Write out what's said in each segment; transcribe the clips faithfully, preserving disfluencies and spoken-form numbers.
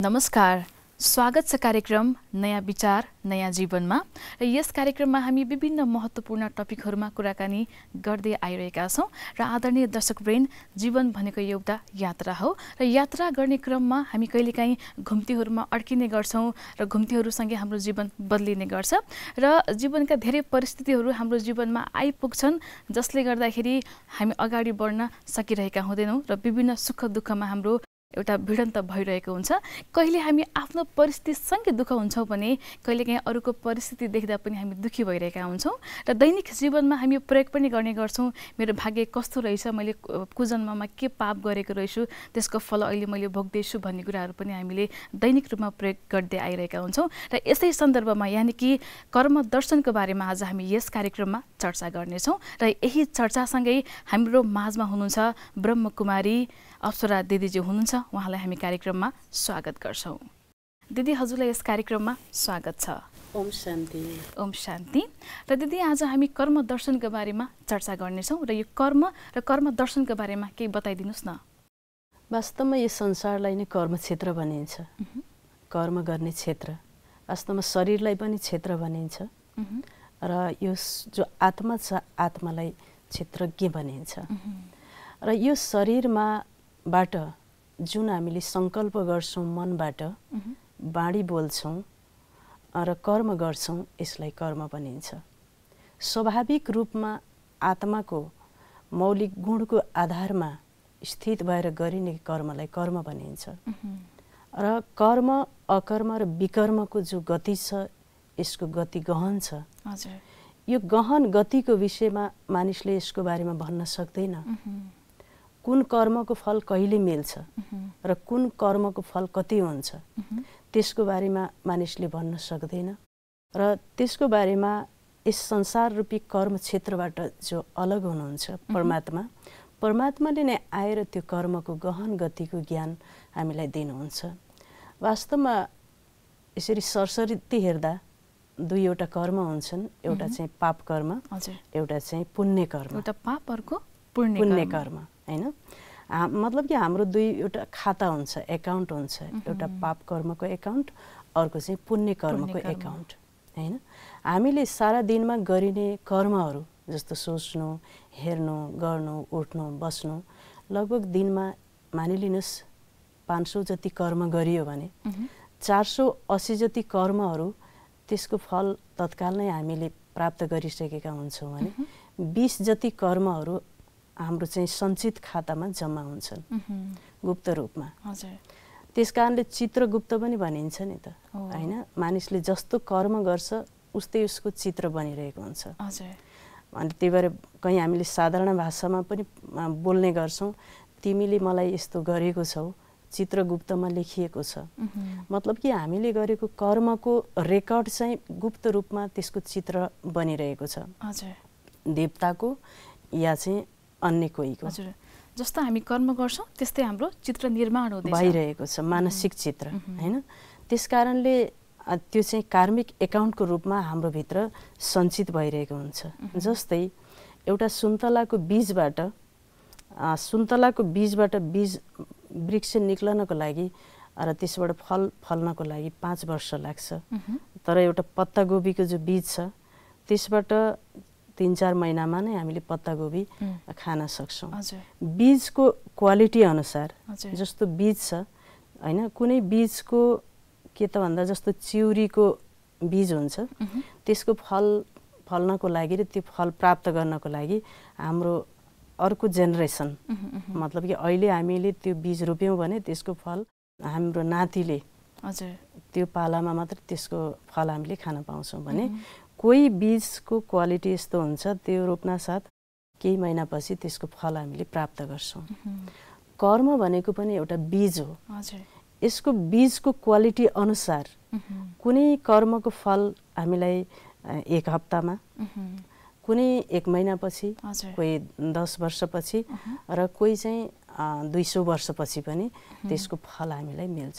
नमस्कार, स्वागत छ कार्यक्रम नयाँ विचार नयाँ जीवनमा र यस कार्यक्रममा हामी विभिन्न महत्त्वपूर्ण टपिकहरुमा कुराकानी गर्दै आइरहेका छौं र आदरणीय दर्शकवृन्द, जीवन भनेको एउटा यात्रा हो र यात्रा गर्ने क्रममा हामी कहिलेकाहीँ घुम्तीहरुमा अड्किने गर्छौं र घुम्तीहरुसँगै हाम्रो जीवन बदलिने गर्छ र जीवनका धेरै परिस्थितिहरु हाम्रो जीवनमा आइपुग्छन् जसले गर्दाखेरि हामी अगाडि बढ्न सकिरहेका हुँदैनौं र विभिन्न सुख दुःखमा हाम्रो एउटा भिडन्त भइरहेको हुन्छ। कहिले हामी आफ्नो परिस्थितिसँगै दुःख हुन्छौं भने कहिलेकाहीँ अरूको परिस्थिति देख्दा पनि हामी दुखी भइरहेका हुन्छौं र दैनिक जीवनमा हामी प्रयोग पनि गर्ने गर्छौं। मेरो भाग्य कस्तो रहेछ, मैले कुजन्ममा के पाप गरेको रहेछु, त्यसको फल अहिले मैले भोग्दैछु भन्ने कुराहरू पनि हामीले दैनिक रूपमा प्रयोग गर्दै आइरहेका हुन्छौं र यसै सन्दर्भमा यानि कि कर्म दर्शनको बारेमा आज हामी यस कार्यक्रममा चर्चा गर्नेछौं र यही चर्चासँगै हाम्रो माझमा हुनुहुन्छ ब्रह्मकुमारी अप्सरा दिदीजी हुनुहुन्छ। उहाँलाई हामी कार्यक्रममा स्वागत गर्छौं। दिदी, हजुरलाई यस कार्यक्रममा स्वागत छ। ओम शान्ति। ओम शान्ति। र दिदी, आज हामी कर्म दर्शनको बारेमा चर्चा गर्नेछौं र यो कर्म र कर्म दर्शनको बारेमा केही बताइदिनुस् न। वास्तवमा यो संसारलाई नै कर्म क्षेत्र भनिन्छ। कर्म गर्ने क्षेत्र, वास्तवमा शरीरलाई पनि क्षेत्र भनिन्छ र यो जो आत्मा छ आत्मालाई क्षेत्रज्ञ भनिन्छ र यो शरीरमा बाट जुन हामीले संकल्प गर्छौं, मनबाट बाणी बोल्छौं र कर्म गर्छौं, यसलाई कर्म भनिन्छ। स्वाभाविक रूपमा आत्माको मौलिक गुणको आधारमा स्थित भएर गरिने कर्मलाई कर्म भनिन्छ र कर्म, अकर्म र विकर्मको जो गति छ यसको गति गहन छ। हजुर, यो गहन गतिको विषयमा मानिसले यसको बारेमा भन्न सक्दैन। कुन कर्मको फल कहिले मिल्छ र कुन कर्मको फल कति हुन्छ त्यसको बारेमा मानिसले भन्न सक्दैन र त्यसको बारेमा यस संसार रूपी कर्म क्षेत्रबाट जो अलग हुनुहुन्छ परमात्मा, परमात्माले नै आएर त्यो कर्मको गहन गतिको ज्ञान हामीलाई दिनुहुन्छ। वास्तवमा यसरी सरसरी हेर्दा दुईवटा कर्म हुन्छन्, एउटा चाहिँ पाप कर्म, एउटा चाहिँ पुण्य कर्म। एउटा पाप, अर्को पुण्य पुण्य कर्म, हैन? मतलब कि हाम्रो दुईवटा खाता हुन्छ, एकाउन्ट हुन्छ। एउटा पाप कर्मको एकाउन्ट, अर्को चाहिँ पुण्य कर्मको एकाउन्ट, हैन? हामीले सारा दिनमा गरिने कर्महरू जस्तो सोच्नु, हेर्नु, गर्नु, उठ्नु, बस्नु, लगभग दिनमा मानिलिनुस् पाँच सौ जति कर्म गरियो भने चार सौ अस्सी जति कर्महरू त्यसको फल तत्काल नै हामीले प्राप्त गरिसकेका हुन्छौँ भने बीस जति कर्महरू हाम्रो चाहिँ सञ्चित खातामा जम्मा हुन्छन् गुप्त रूपमा। त्यसकारणले चित्रगुप्त पनि भनिन्छ नि त, हैन? मानिसले जस्तो कर्म गर्छ उस्तै उसको चित्र बनिरहेको हुन्छ। अनि त्यही भएर कहीँ हामीले साधारण भाषामा पनि बोल्ने गर्छौं, तिमीले मलाई यस्तो गरेको छौ, चित्रगुप्तमा लेखिएको छ। मतलब कि हामीले गरेको कर्मको रेकर्ड चाहिँ गुप्त रूपमा त्यसको चित्र बनिरहेको छ, देवताको या चाहिँ अन्य कोहीको। हजुर, जस्तो हामी कर्म गर्छौं त्यस्तै हाम्रो चित्र निर्माण हुँदैछ, भइरहेको छ, मानसिक चित्र, हैन? त्यसकारणले त्यो चाहिँ कार्मिक एकाउन्टको रूपमा हाम्रो भित्र सञ्चित भइरहेको हुन्छ। जस्तै एउटा सुन्तलाको बीजबाट सुन्तलाको बीजबाट बीज वृक्ष निक्लनको लागि र त्यसबाट फल फल्नको लागि पाँच वर्ष लाग्छ। तर एउटा पत्तागोबीको जो बीज छ त्यसबाट तीन चार महिनामा नै हामीले पत्तागोबी खान सक्छौं। बीजको क्वालिटी अनुसार जस्तो बीज छ, हैन? कुनै बीजको के त भन्दा जस्तो चिउरीको बीज हुन्छ, त्यसको फल फल्नको लागि र त्यो फल प्राप्त गर्नको लागि हाम्रो अर्को जेनेरेसन, मतलब कि अहिले हामीले त्यो बीज रोप्यौं भने त्यसको फल हाम्रो नातिले त्यो पालामा मात्र त्यसको फल हामीले खान पाउँछौं भने कोही बीजको क्वालिटी यस्तो हुन्छ त्यो रोप्न साथ केही महिनापछि त्यसको फल हामीले प्राप्त गर्छौं। कर्म भनेको पनि एउटा बीज हो। यसको बीजको क्वालिटी अनुसार कुनै कर्मको फल हामीलाई एक हप्तामा, कुनै एक महिनापछि, कोही दस वर्षपछि र कोही चाहिँ दुई सौ वर्षपछि पनि त्यसको फल हामीलाई मिल्छ।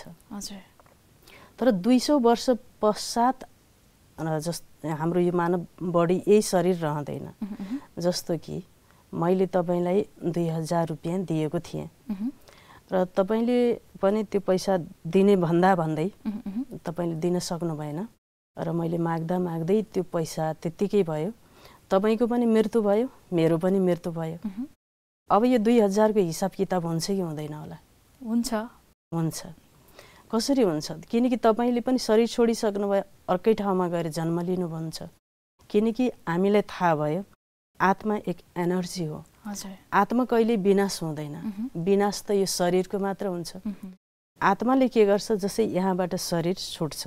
तर दुई सौ वर्ष पश्चात जस्तो हाम्रो यो मानव बडी यही शरीर रहँदैन। जस्तो कि मैले तपाईलाई दुई हजार रुपियाँ दिएको थिएँ र तपाईले पनि त्यो पैसा दिने भन्दा भन्दै तपाईँले दिन सक्नु भएन र मैले माग्दा माग्दै त्यो पैसा त्यत्तिकै भयो। तपाईँको पनि मृत्यु भयो, मेरो पनि मृत्यु भयो। अब यो दुई हजारको हिसाब किताब हुन्छ कि हुँदैन होला? हुन्छ हुन्छ। कसरी हुन्छ? किनकि तपाईँले पनि शरीर छोडिसक्नु भयो, अर्कै ठाउँमा गएर जन्म लिनु भन्छ। किनकि हामीलाई थाहा भयो आत्मा एक एनर्जी हो। आत्मा कहिले विनाश हुँदैन। विनाश त यो शरीरको मात्र हुन्छ। आत्माले के गर्छ? जस्तै यहाँबाट शरीर छुट्छ,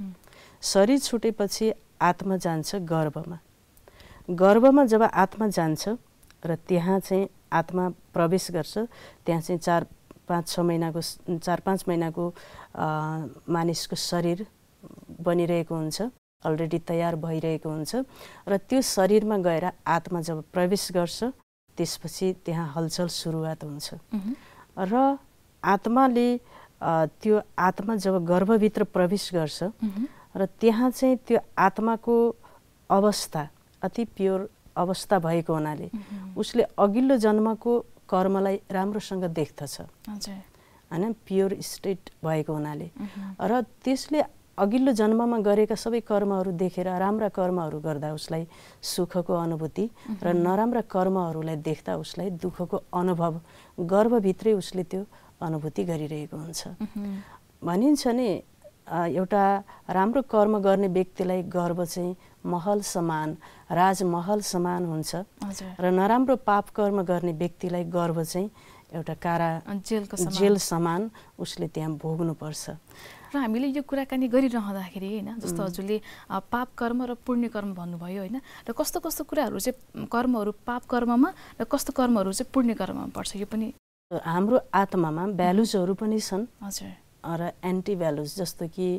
शरीर छुटेपछि आत्मा जान्छ गर्भमा। गर्भमा जब आत्मा जान्छ र त्यहाँ चाहिँ आत्मा प्रवेश गर्छ, त्यहाँ चाहिँ चार पाँच छ महिनाको चार पाँच महिनाको मानिसको शरीर बनिरहेको हुन्छ, अलरेडी तयार भइरहेको हुन्छ र त्यो शरीरमा गएर आत्मा जब प्रवेश गर्छ त्यसपछि त्यहाँ हलचल सुरुवात हुन्छ र आत्माले त्यो आत्मा जब गर्भभित्र प्रवेश गर्छ र त्यहाँ चाहिँ त्यो आत्माको अवस्था अति प्योर अवस्था भएको हुनाले उसले अघिल्लो जन्मको कर्मलाई राम्रोसँग देख्दछ हैन, प्योर स्टेट भएको हुनाले र त्यसले अघिल्लो जन्ममा गरेका सबै कर्महरू देखेर राम्रा कर्महरू गर्दा उसलाई सुखको अनुभूति र नराम्रा कर्महरूलाई देख्दा उसलाई दुःखको अनुभव गर्भभित्रै उसले त्यो अनुभूति गरिरहेको हुन्छ। भनिन्छ नि एउटा राम्रो कर्म गर्ने व्यक्तिलाई गर्व चाहिँ महल समान, राजमहल समान हुन्छ र नराम्रो पाप कर्म गर्ने व्यक्तिलाई गर्व चाहिँ एउटा कारा जेलको जेल समान उसले त्यहाँ भोग्नुपर्छ। र हामीले यो कुराकानी गरिरहँदाखेरि होइन, जस्तो हजुरले पाप कर्म र पुण्य कर्म भन्नुभयो होइन, र कस्तो कस्तो कुराहरू चाहिँ कर्महरू पाप कर्ममा र कस्तो कर्महरू चाहिँ पुण्य कर्ममा पर्छ, यो पनि हाम्रो आत्मामा भ्यालुजहरू पनि छन् हजुर र एन्टी भ्यालुज, जस्तो कि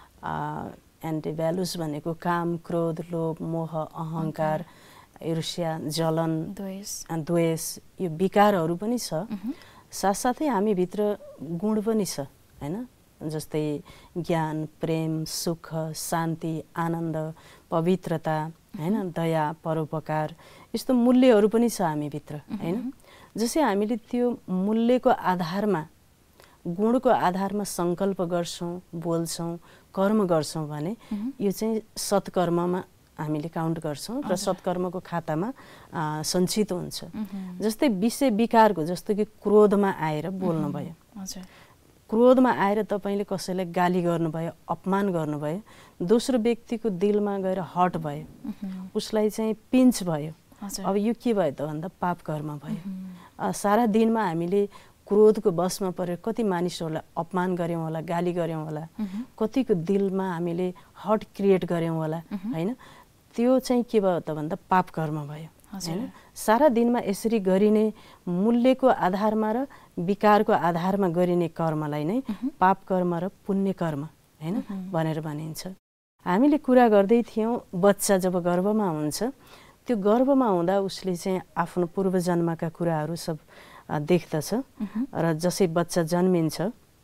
एन्टी भ्यालुज भनेको काम, क्रोध, लोभ, मोह, अहङ्कार, ईर्ष्या, जलन, द्वेष द्वेष यो विकारहरू पनि छ। साथसाथै हामीभित्र गुण पनि छ हैन, जस्तै ज्ञान, प्रेम, सुख, शान्ति, आनन्द, पवित्रता हैन, दया, परोपकार, यस्तो मूल्यहरू पनि छ हामीभित्र हैन। जसै हामीले त्यो मूल्यको आधारमा, गुणको आधारमा सङ्कल्प गर्छौँ, बोल्छौँ, कर्म गर्छौँ भने यो चाहिँ सत्कर्ममा हामीले काउन्ट गर्छौँ र सत्कर्मको खातामा सञ्चित हुन्छ। जस्तै विषय विकारको, जस्तो कि क्रोधमा आएर बोल्नु भयो, क्रोधमा आएर तपाईँले कसैलाई गाली गर्नुभयो, अपमान गर्नुभयो, दोस्रो व्यक्तिको दिलमा गएर हट भयो, उसलाई चाहिँ पिन्च भयो। अब यो के भयो त भन्दा पाप कर्म भयो। सारा दिनमा हामीले क्रोधको बसमा परेर कति मानिसहरूलाई अपमान गऱ्यौँ होला, गाली गऱ्यौँ होला, कतिको दिलमा हामीले हट क्रिएट गऱ्यौँ होला हैन, त्यो चाहिँ के भयो त भन्दा पाप कर्म भयो हैन। सारा दिनमा यसरी गरिने मूल्यको आधारमा र विकारको आधारमा गरिने कर्मलाई नै पाप कर्म र पुण्य कर्म हैन भनेर भनिन्छ। हामीले कुरा गर्दै थियौँ बच्चा जब गर्भमा हुन्छ, त्यो गर्भमा हुँदा उसले चाहिँ आफ्नो पूर्व जन्मका कुराहरू सब देख्दछ र जसै बच्चा जन्मिन्छ,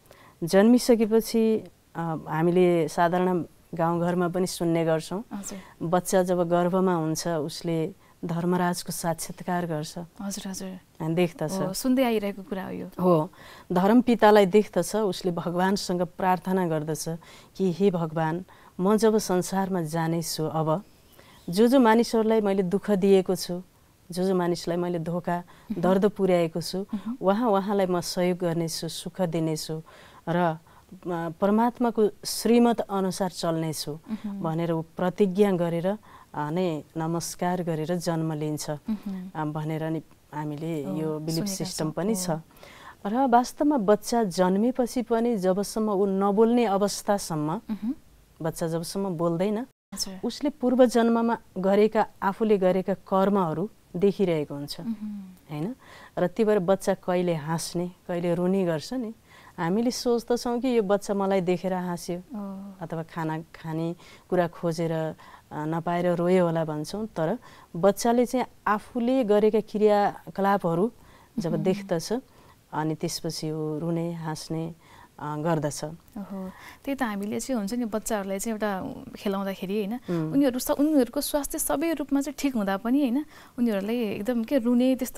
जन्मिसकेपछि हामीले साधारण गाउँघरमा पनि सुन्ने गर्छौँ, बच्चा जब गर्भमा हुन्छ उसले धर्मराजको साक्षात्कार गर्छ। हजुर हजुर देख्दछ, सुन्दै आइरहेको कुरा हो यो। हो, धर्म पितालाई देख्दछ, उसले भगवानसँग प्रार्थना गर्दछ कि हे भगवान, म जब संसारमा जानेछु, अब जो जो मानिसहरूलाई मैले दुःख दिएको छु, जो जो मानिसलाई मैले धोका दर्द पुर्याएको छु, उहाँ उहाँलाई म सहयोग गर्नेछु, सुख दिनेछु र परमात्माको श्रीमत अनुसार चल्नेछु भनेर ऊ प्रतिज्ञा गरेर नै नमस्कार गरेर जन्म लिन्छ भनेर नि हामीले यो बिलिफ सिस्टम पनि छ। र वास्तवमा बच्चा जन्मेपछि पनि जबसम्म ऊ नबोल्ने अवस्थासम्म, बच्चा जबसम्म बोल्दैन, उसले पूर्व जन्ममा गरेका आफूले गरेका कर्महरू देखिरहेको हुन्छ हैन। र त्यही भएर बच्चा कहिले हाँस्ने कहिले रुने गर्छ नि, हामीले सोच्दछौँ कि यो बच्चा मलाई देखेर हाँस्यो अथवा खाना खाने कुरा खोजेर नपाएर रोयो होला भन्छौँ, तर बच्चाले चाहिँ आफूले गरेका क्रियाकलापहरू जब देख्दछ अनि त्यसपछि ऊ रुने हाँस्ने गर्दछ। ओहो, त्यही त हामीले चाहिँ हुन्छ नि बच्चाहरूलाई चाहिँ एउटा खेलाउँदाखेरि होइन, उनीहरू उनीहरूको स्वास्थ्य सबै रूपमा चाहिँ ठिक हुँदा पनि होइन, उनीहरूलाई एकदम के रुने त्यस्तो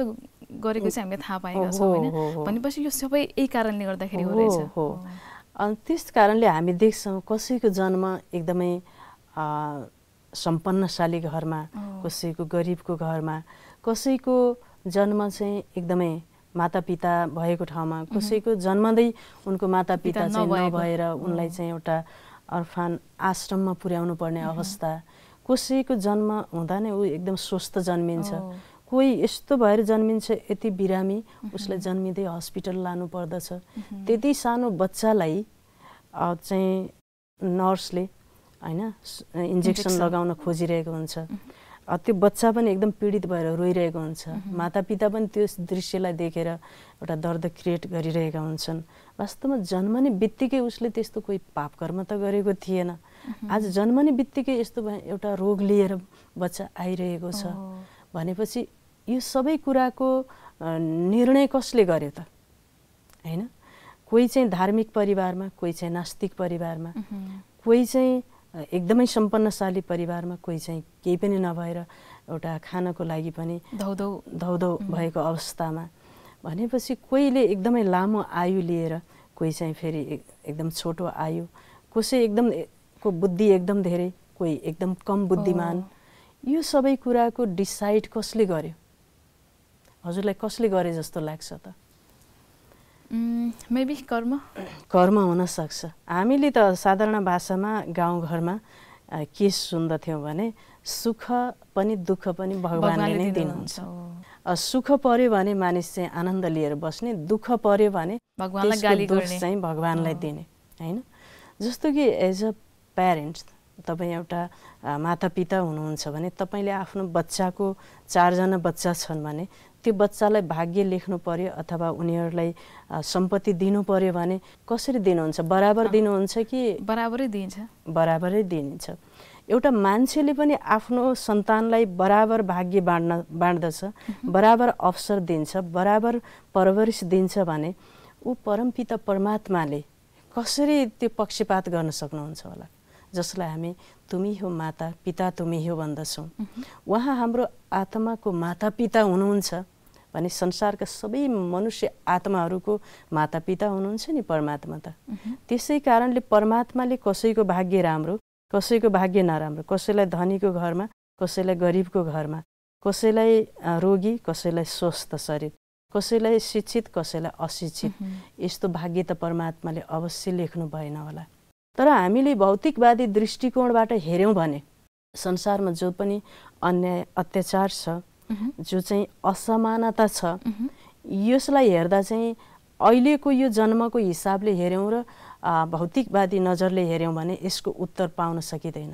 गरेको चाहिँ हामीले थाहा पाएका छौँ होइन भनेपछि यो सबै यही कारणले गर्दाखेरि हो रहेछ हो अनि त्यस कारणले हामी देख्छौँ कसैको जन्म एकदमै सम्पन्नशाली घरमा कसैको गरिबको घरमा कसैको जन्म चाहिँ एकदमै मातापिता भएको ठाउँमा कसैको जन्मदै उनको मातापिता चाहिँ नभएर उनलाई चाहिँ एउटा अर्फान आश्रममा पुर्याउनु पर्ने अवस्था कसैको जन्म हुँदा नै ऊ एकदम स्वस्थ जन्मिन्छ कोही यस्तो भएर जन्मिन्छ यति बिरामी उसलाई जन्मिँदै हस्पिटल लानु पर्दछ त्यति सानो बच्चालाई चाहिँ नर्सले हैन इन्जेक्सन लगाउन खोजिरहेको हुन्छ त्यो बच्चा पनि एकदम पीडित भएर रोइरहेको हुन्छ मातापिता पनि त्यो दृश्यलाई देखेर एउटा दर्द क्रिएट गरिरहेका हुन्छन् वास्तवमा जन्मने बित्तिकै उसले त्यस्तो कोही पाप कर्म त गरेको थिएन आज जन्मने बित्तिकै यस्तो एउटा रोग लिएर बच्चा आइरहेको छ भनेपछि यो सबै कुराको निर्णय कसले गर्यो त हैन कोही चाहिँ धार्मिक परिवारमा कोही चाहिँ नास्तिक परिवारमा कोही चाहिँ एकदमै सम्पन्नशाली परिवारमा कोही चाहिँ केही पनि नभएर एउटा खानको लागि पनि धौधौ धौधौ भएको अवस्थामा भनेपछि कोहीले एकदमै लामो आयु लिएर कोही चाहिँ फेरि एकदम छोटो आयु कसै एकदम को बुद्धि एकदम धेरै कोही एकदम कम बुद्धिमान यो सबै कुराको डिसाइड कसले गर्यो हजुरलाई कसले गरे जस्तो लाग्छ त मेबी कर्म कर्म हुन सक्छ हामीले त साधारण भाषामा गाउँघरमा के सुन्दथ्यौँ भने सुख पनि दुःख पनि भगवानले नै दिनुहुन्छ सुख पर्यो भने मानिस चाहिँ आनन्द लिएर बस्ने दुःख पर्यो भने भगवानलाई गाली गर्ने चाहिँ भगवानलाई दिने हैन जस्तो कि एज अ प्यारेन्ट्स तपाईँ एउटा मातापिता हुनुहुन्छ भने तपाईँले आफ्नो बच्चाको चारजना बच्चा छन् भने त्यो बच्चालाई भाग्य लेख्नु पर्यो अथवा उनीहरूलाई सम्पत्ति दिनु पर्यो भने कसरी दिनुहुन्छ बराबर दिनुहुन्छ कि बराबरै दिन्छ बराबरै दिन्छ एउटा मान्छेले पनि आफ्नो सन्तानलाई बराबर भाग्य बाँड्न बाँड्दछ बराबर अवसर दिन्छ बराबर परवरिश दिन्छ भने ऊ परमपिता परमात्माले कसरी त्यो पक्षपात गर्न सक्नुहुन्छ होला जसलाई हामी तुमी हो माता पिता तुमी हो भन्दछौँ उहाँ हाम्रो आत्माको माता पिता हुनुहुन्छ भने संसारका सबै मनुष्य आत्माहरूको माता पिता हुनुहुन्छ नि परमात्मा त त्यसै कारणले परमात्माले कसैको भाग्य राम्रो कसैको भाग्य नराम्रो कसैलाई धनीको घरमा कसैलाई गरिबको घरमा कसैलाई रोगी कसैलाई स्वस्थ शरीर कसैलाई शिक्षित कसैलाई अशिक्षित यस्तो भाग्य त परमात्माले अवश्य लेख्नु भएन होला तर हामीले भौतिकवादी दृष्टिकोणबाट हेर्यौं भने संसारमा जो पनि अन्याय अत्याचार छ जो चाहिँ असमानता छ यसलाई हेर्दा चाहिँ अहिलेको यो जन्मको हिसाबले हेर्यौं र भौतिकवादी नजरले हेर्यौं भने यसको उत्तर पाउन सकिदैन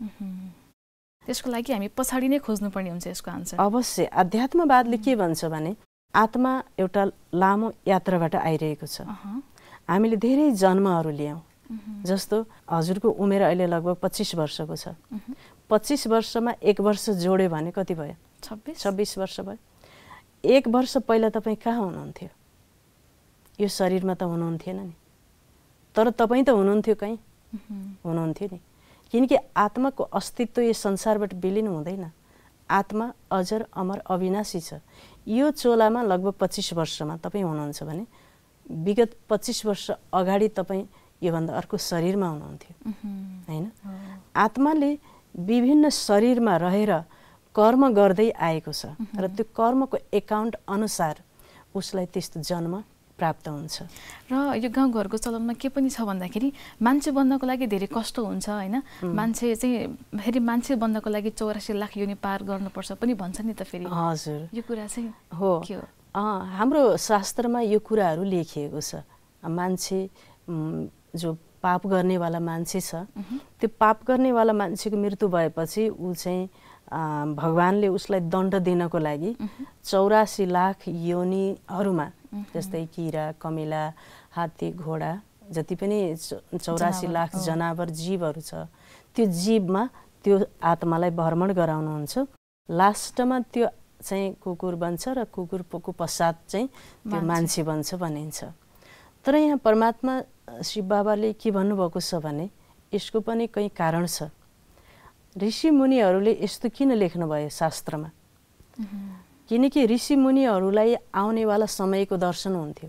त्यसको लागि हामी पछाडी नै खोज्नु पर्ने हुन्छ यसको आन्सर अवश्य अध्यात्मवादले के भन्छ भने आत्मा एउटा लामो यात्राबाट आइरहेको छ हामीले धेरै जन्महरू लियौं जस्तो हजुरको उमेर अहिले लगभग पच्चीस वर्षको छ पच्चीस वर्षमा एक वर्ष जोड्यो भने कति भयो छब्बीस छब्बीस वर्ष भयो एक वर्ष पहिला तपाईँ कहाँ हुनुहुन्थ्यो यो शरीरमा त हुनुहुन्थेन नि तर तपाईँ त हुनुहुन्थ्यो कहीँ हुनुहुन्थ्यो नि किनकि आत्माको अस्तित्व यो संसारबाट विलीन हुँदैन आत्मा अजर अमर अविनाशी छ यो चोलामा लगभग पच्चीस वर्षमा तपाईँ हुनुहुन्छ भने विगत पच्चीस वर्ष अगाडि तपाईँ योभन्दा अर्को शरीरमा हुनुहुन्थ्यो हैन आत्माले विभिन्न शरीरमा रहेर कर्म गर्दै आएको छ र त्यो कर्मको एकाउन्ट अनुसार उसलाई त्यस्तो जन्म प्राप्त हुन्छ र यो गाउँघरको चलनमा के पनि छ भन्दाखेरि मान्छे बन्नको लागि धेरै कष्ट हुन्छ हैन मान्छे चाहिँ फेरि मान्छे बन्नको लागि चौरासी लाख योनि पार गर्नुपर्छ पनि भन्छ नि त फेरि हजुर यो कुरा चाहिँ हो के हो हाम्रो शास्त्रमा यो कुराहरू लेखिएको छ मान्छे जो पाप गर्नेवाला मान्छे छ त्यो पाप गर्नेवाला मान्छेको मृत्यु भएपछि ऊ चाहिँ भगवानले उसलाई दण्ड दिनको लागि चौरासी लाख योनिहरूमा जस्तै किरा कमिला हात्ती घोडा जति पनि चौरासी लाख जनावर जीवहरू छ त्यो जीवमा त्यो आत्मालाई भ्रमण गराउनुहुन्छ लास्टमा त्यो चाहिँ कुकुर बन्छ र कुकुरको पश्चात चाहिँ त्यो मान्छे बन्छ भनिन्छ तर यहाँ परमात्मा शिव बाबाले के भन्नुभएको छ भने यसको पनि कहीं कारण छ ऋषि मुनिहरूले यस्तो किन लेख्नुभयो शास्त्रमा किनकि ऋषि मुनिहरूलाई आउनेवाला समयको दर्शन हुन्थ्यो।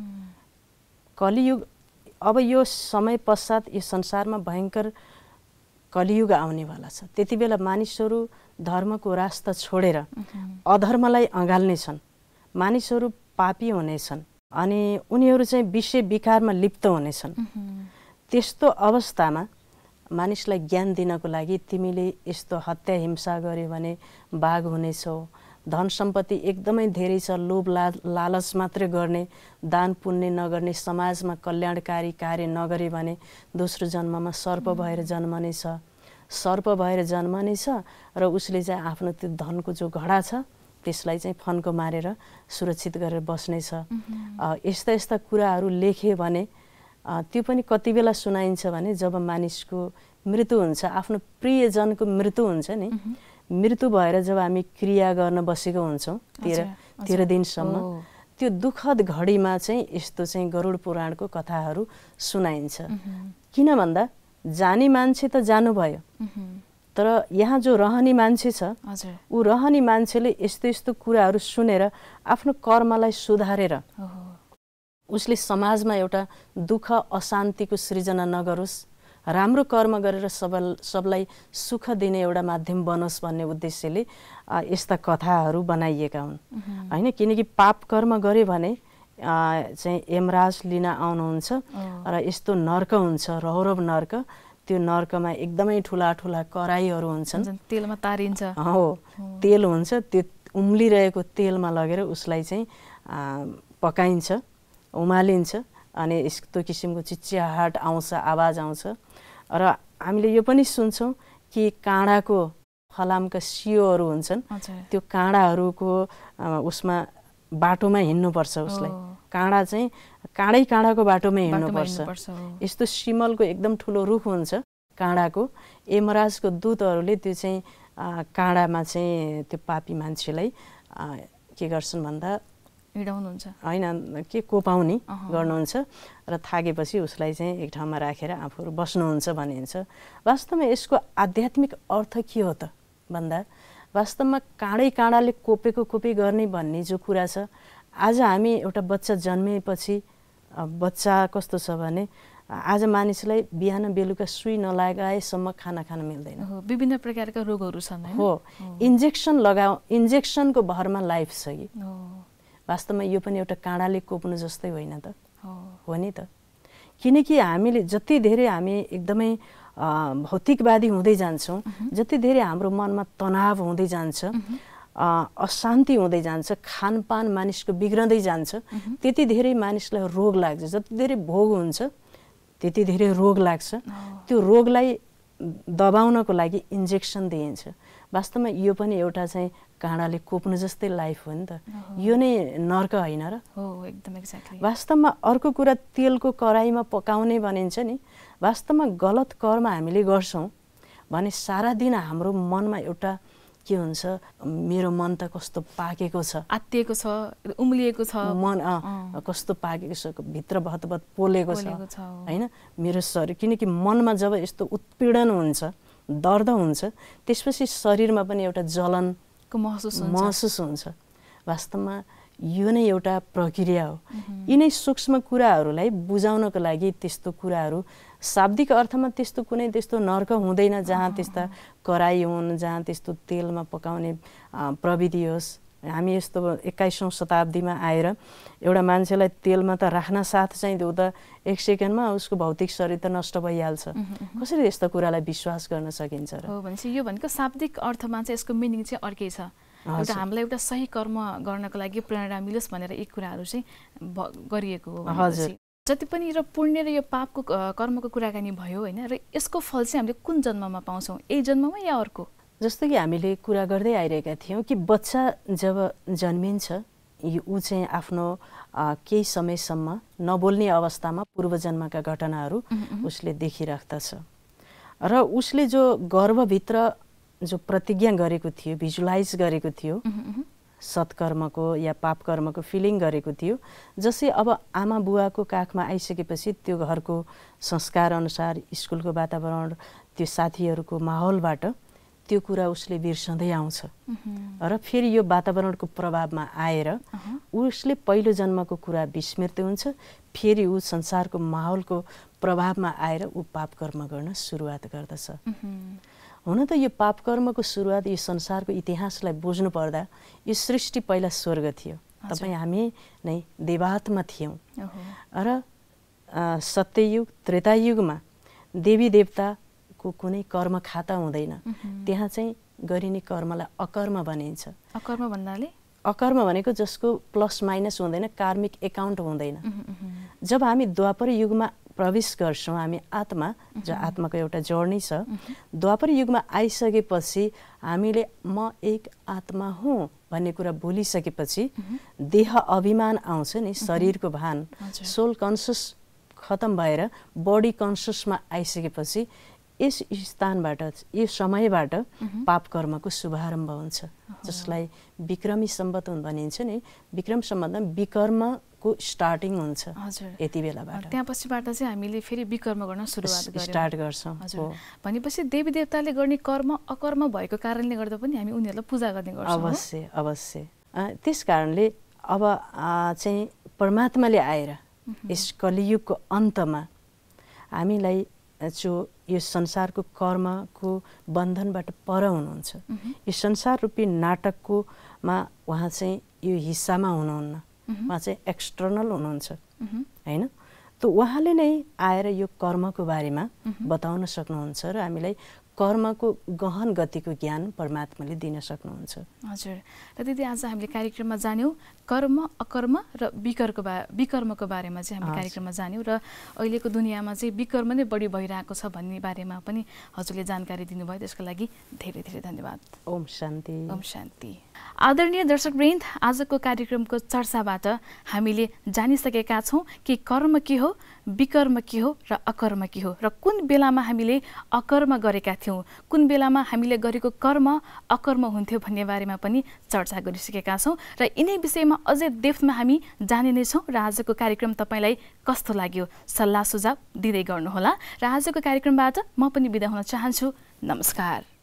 कलियुग अब यो समय पश्चात यो संसारमा भयङ्कर कलियुग आउनेवाला छ। त्यति बेला मानिसहरू धर्मको रास्ता छोडेर अधर्मलाई अँगाल्नेछन्, मानिसहरू पापी हुनेछन् अनि उनीहरू चाहिँ विषय विकारमा लिप्त हुनेछन्। त्यस्तो अवस्थामा मानिसलाई ज्ञान दिनको लागि तिमीले यस्तो हत्या हिंसा गर्यो भने बाघ हुनेछौ, धन सम्पत्ति एकदमै धेरै छ, लोभ ला लालच मात्रै गर्ने, दान पुण्य नगर्ने, समाजमा कल्याणकारी कार्य नगरे भने दोस्रो जन्ममा सर्प भएर जन्मनेछ, सर्प भएर जन्मनेछ र उसले चाहिँ आफ्नो त्यो धनको जो घडा छ त्यसलाई चाहिँ फन्को मारेर सुरक्षित गरेर बस्नेछ। यस्ता यस्ता कुराहरू लेख्यो भने त्यो पनि कति बेला सुनाइन्छ भने जब मानिसको मृत्यु हुन्छ, आफ्नो प्रियजनको मृत्यु हुन्छ नि, मृत्यु भएर जब हामी क्रिया गर्न बसेको हुन्छौँ तेह्र तेह्र दिनसम्म, त्यो दुःखद घडीमा चाहिँ यस्तो चाहिँ गरुड पुराणको कथाहरू सुनाइन्छ। किन भन्दा जाने मान्छे त जानुभयो, तर यहाँ जो रहने मान्छे छ ऊ रहने मान्छेले यस्तो यस्तो कुराहरू सुनेर आफ्नो कर्मलाई सुधारेर उसले समाजमा एउटा दुःख अशान्तिको सृजना नगरोस्, राम्रो कर्म गरेर सब सबलाई सुख दिने एउटा माध्यम बनोस् भन्ने उद्देश्यले यस्ता कथाहरू बनाइएका हुन् हैन। किनकि पाप कर्म गर्यो भने चाहिँ यमराज लिन आउनुहुन्छ र यस्तो नर्क हुन्छ, रौरव नर्क। त्यो नर्कमा एकदमै ठुला ठुला कराईहरू हुन्छन्, तेलमा तारिन्छ। हो, तेल हुन्छ, त्यो उम्लिरहेको तेलमा लगेर उसलाई चाहिँ पकाइन्छ, उमालिन्छ अनि यस्तो किसिमको चिच्याहाट आउँछ, आवाज आउँछ। र हामीले यो पनि सुन्छौँ कि काँडाको फलामका सियोहरू हुन्छन्, त्यो काँडाहरूको उसमा बाटोमा हिँड्नुपर्छ, उसलाई काँडा चाहिँ काँडै काँडाको बाटोमा हिँड्नुपर्छ। यस्तो सिमलको एकदम ठुलो रुख हुन्छ काँडाको, यमराजको दूतहरूले त्यो चाहिँ काँडामा चाहिँ त्यो पापी मान्छेलाई के गर्छन् भन्दा हिँडाउनुहुन्छ होइन, के कोपाउने गर्नुहुन्छ र थाकेपछि उसलाई चाहिँ एक ठाउँमा राखेर आफूहरू बस्नुहुन्छ भनिन्छ। वास्तवमा यसको आध्यात्मिक अर्थ के हो त भन्दा वास्तवमा काँडै काँडाले कोपेको कोपी गर्ने भन्ने जो कुरा छ, आज हामी एउटा बच्चा जन्मिएपछि बच्चा कस्तो छ भने आज मानिसलाई बिहान बेलुका सुई नलगाएसम्म खाना खान मिल्दैन, विभिन्न प्रकारका रोगहरू छन्। हो, इन्जेक्सन लगाऊ, इन्जेक्सनको भरमा लाइफ छ कि वास्तवमा यो पनि एउटा काँडाले कोप्नु जस्तै होइन त, हो नि त। किनकि हामीले जति धेरै हामी एकदमै भौतिकवादी हुँदै जान्छौँ, जति धेरै हाम्रो मनमा तनाव हुँदै जान्छ, अशान्ति हुँदै जान्छ, खानपान मानिसको बिग्रँदै जान्छ, त्यति धेरै मानिसलाई रोग लाग्छ। जति धेरै भोग हुन्छ त्यति धेरै रोग लाग्छ। त्यो रोगलाई दबाउनको लागि इन्जेक्सन दिइन्छ। वास्तवमा यो पनि एउटा चाहिँ काँडाले कोप्नु जस्तै लाइफ हो नि त, यो नै नर्क होइन र? हो, एकदम एक्ज्याक्टली। वास्तवमा अर्को कुरा तेलको कराईमा पकाउने भनिन्छ नि, वास्तवमा गलत कर्म हामीले गर्छौँ भने सारा दिन हाम्रो मनमा एउटा के हुन्छ, मेरो मन त कस्तो पाकेको छ, आत्तिएको छ, उम्लिएको छ, मन कस्तो पाकेको छ, भित्र भतभत पोलेको छ होइन मेरो शरीर। किनकि मनमा जब यस्तो उत्पीडन हुन्छ, दर्द हुन्छ, त्यसपछि शरीरमा पनि एउटा जलनको महसुस महसुस हुन्छ। वास्तवमा यो नै एउटा प्रक्रिया हो। यिनै सूक्ष्म कुराहरूलाई बुझाउनको लागि त्यस्तो कुराहरू शाब्दिक अर्थमा त्यस्तो कुनै त्यस्तो नर्क हुँदैन जहाँ त्यस्ता कराई हुन्, जहाँ त्यस्तो तेलमा पकाउने प्रविधि होस्। हामी यस्तो एक्काइसौँ शताब्दीमा आएर एउटा मान्छेलाई तेलमा त राख्न साथ चाहिँ त्यो त एक सेकेन्डमा उसको भौतिक शरीर त नष्ट भइहाल्छ। कसरी यस्तो कुरालाई विश्वास गर्न सकिन्छ र? हो, भनेपछि यो भनेको शाब्दिक अर्थमा चाहिँ यसको मिनिङ चाहिँ अर्कै छ। एउटा हामीलाई एउटा सही कर्म गर्नको लागि प्रेरणा मिलोस् भनेर यी कुराहरू चाहिँ गरिएको हो। हजुर, जति पनि र पुण्य र यो पापको कर्मको कुराकानी भयो होइन, र यसको फल चाहिँ हामीले कुन जन्ममा पाउँछौँ, यही जन्ममा या अर्को? जस्तो कि हामीले कुरा गर्दै आइरहेका थियौँ कि बच्चा जब जन्मिन्छ ऊ चाहिँ आफ्नो केही समयसम्म नबोल्ने अवस्थामा पूर्वजन्मका घटनाहरू उसले देखिराख्दछ र उसले जो गर्भभित्र जो प्रतिज्ञा गरेको थियो, भिजुलाइज गरेको थियो, सत्कर्मको या पाप कर्मको फिलिङ गरेको थियो, जसै अब आमा बुवाको काखमा आइसकेपछि त्यो घरको संस्कार अनुसार, स्कुलको वातावरण, त्यो साथीहरूको माहौलबाट त्यो कुरा उसले बिर्सँदै आउँछ र फेरि यो वातावरणको प्रभावमा आएर उसले पहिलो जन्मको कुरा विस्मृत हुन्छ, फेरि ऊ संसारको माहौलको प्रभावमा आएर ऊ पाप कर्म गर्न सुरुवात गर्दछ। हुन त यो पाप कर्मको सुरुवात यो संसारको इतिहासलाई बुझ्नु पर्दा यो सृष्टि पहिला स्वर्ग थियो, तपाईँ हामी नै देवात्मा थियौँ र सत्ययुग त्रेतायुगमा देवी देवताको कुनै कर्म खाता हुँदैन, त्यहाँ चाहिँ गरिने कर्मलाई अकर्म भनिन्छ। अकर्म भन्नाले अकर्म भनेको जसको प्लस माइनस हुँदैन, कार्मिक एकाउन्ट हुँदैन। जब हामी द्वापर युगमा प्रवेश गर्छौँ, हामी आत्मा जो आत्माको एउटा जर्नी छ, द्वापर युगमा आइसकेपछि हामीले म एक आत्मा हुँ भन्ने कुरा भुलिसकेपछि देह अभिमान आउँछ नि, शरीरको भान, सोल कन्सियस खतम भएर बडी कन्सियसमा आइसकेपछि यस स्थानबाट यो समयबाट पाप कर्मको शुभारम्भ हुन्छ, जसलाई विक्रमी सम्वत भनिन्छ नि। विक्रम सम्वतमा विकर्मको स्टार्टिङ हुन्छ यति बेलाबाट, त्यहाँ पछिबाट चाहिँ हामीले फेरि विकर्म गर्न सुरुवात स्टार्ट गर्छौँ। भनेपछि देवी देवताले गर्ने कर्म अकर्म भएको कारणले गर्दा पनि हामी उनीहरूलाई पूजा गर्ने गर्छौँ। अवश्य अवश्य। त्यस कारणले अब चाहिँ परमात्माले आएर यस कलियुगको अन्तमा हामीलाई जो यो संसारको कर्मको बन्धनबाट पर हुनुहुन्छ, यो संसार रूपी नाटकको मा उहाँ चाहिँ यो हिस्सामा हुनुहुन्न, उहाँ चाहिँ एक्सटर्नल हुनुहुन्छ हैन। त उहाँले नै आएर यो कर्मको बारेमा बताउन सक्नुहुन्छ र हामीलाई कर्मको गहन गतिको ज्ञान परमात्माले दिन सक्नुहुन्छ। हजुर। र दिदी आज हामीले कार्यक्रममा जान्यौँ कर्म अकर्म र विकर्मको बा विकर्मको बारेमा चाहिँ हामीले कार्यक्रममा जान्यौँ र अहिलेको दुनियाँमा चाहिँ विकर्म नै बढी भइरहेको छ भन्ने बारेमा पनि हजुरले जानकारी दिनुभयो, त्यसको लागि धेरै धेरै धन्यवाद। ओम शान्ति। ओम शान्ति। आदरणीय दर्शकवृन्द, आजको कार्यक्रमको चर्चाबाट हामीले जानिसकेका छौँ कि कर्म के हो, विकर्म के हो र अकर्म के हो, र कुन बेलामा हामीले अकर्म गरेका थियौँ, कुन बेलामा हामीले गरेको कर्म अकर्म हुन्थ्यो भन्ने बारेमा पनि चर्चा गरिसकेका छौँ र यिनै विषयमा अझै डेप्थमा हामी जाने नै छौँ। र आजको कार्यक्रम तपाईँलाई कस्तो लाग्यो सल्लाह सुझाव दिँदै गर्नुहोला र आजको कार्यक्रमबाट म पनि बिदा हुन चाहन्छु। नमस्कार।